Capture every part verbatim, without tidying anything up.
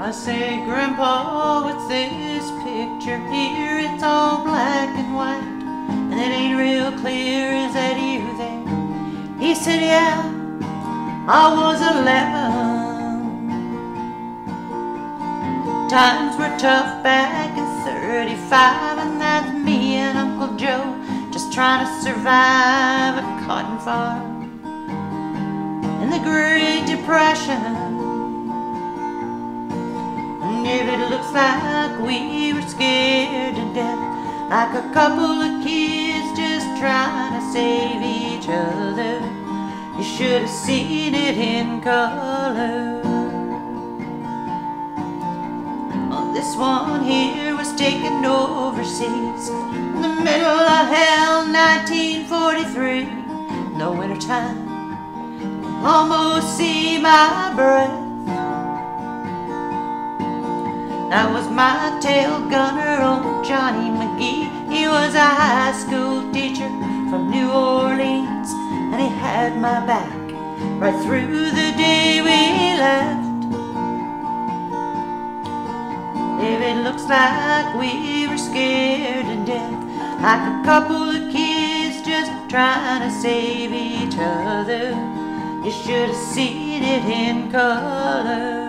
I say, Grandpa, what's this picture here? It's all black and white, and it ain't real clear. Is that you there? He said, yeah, I was eleven. Times were tough back in thirty-five, and that's me and Uncle Joe just trying to survive a cotton farm in the Great Depression. And if it looks like we were scared to death, like a couple of kids just trying to save each other, you should have seen it in color. Well, this one here was taken overseas in the middle of hell, nineteen forty-three. No wintertime, almost see my breath. That was my tail gunner, old Johnny McGee. He was a high school teacher from New Orleans, and he had my back right through the day we left. If it looks like we were scared to death, like a couple of kids just trying to save each other, you should have seen it in color.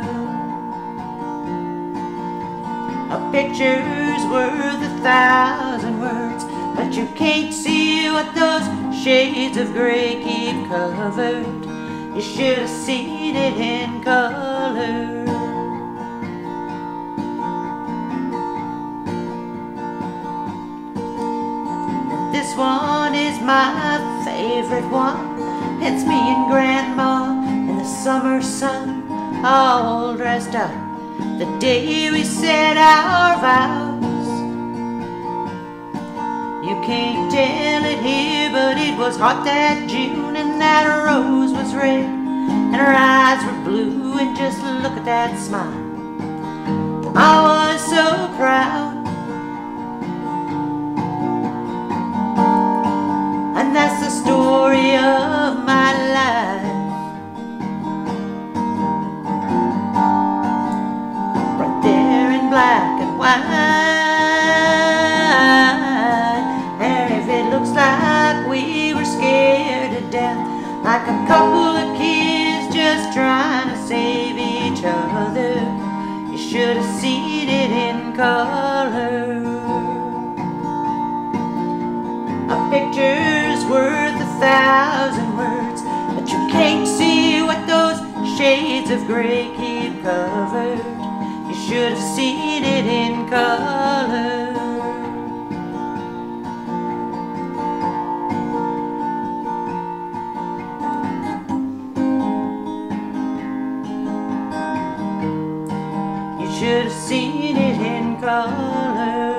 A picture's worth a thousand words, but you can't see what those shades of gray keep covered. You should have seen it in color. This one is my favorite one. It's me and Grandma in the summer sun, all dressed up the day we said our vows. You can't tell it here, but it was hot that June, and that rose was red, and her eyes were blue, and just look at that smile. I was so proud. And that's the story of my life. Black and white. And if it looks like we were scared to death, like a couple of kids just trying to save each other, you should have seen it in color. A picture's worth a thousand words, but you can't see what those shades of gray keep covered. You should have seen it in color. You should have seen it in color.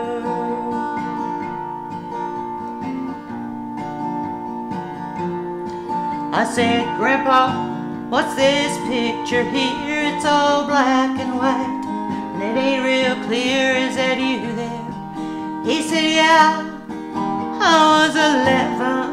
I said, Grandpa, what's this picture here? It's all black and white, and it ain't real clear. Is that you there? He said, yeah, I was eleven.